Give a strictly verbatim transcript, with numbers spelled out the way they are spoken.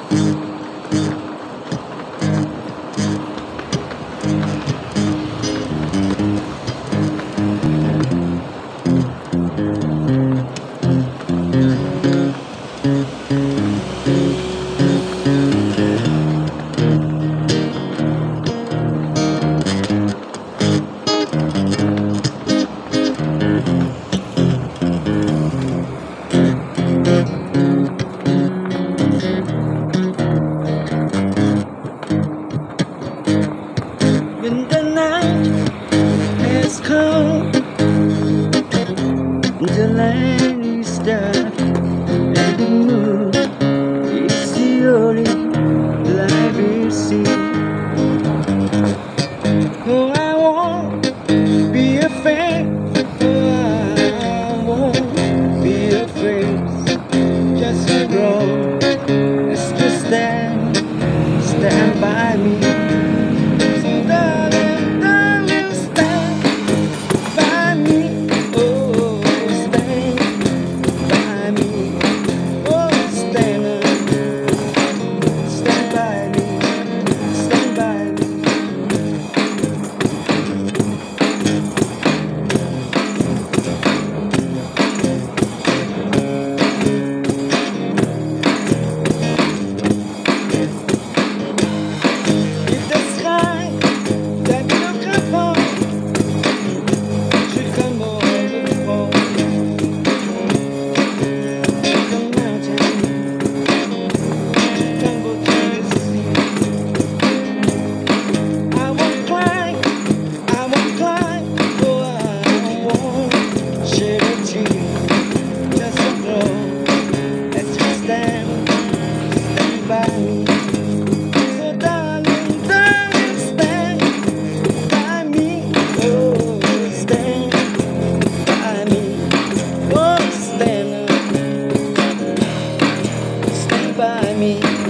When the night has come, the light is dark, and the moon is the only light we see. Oh, I won't be afraid. Oh, I won't be afraid. Just grow, let's just stand, stand by me. Me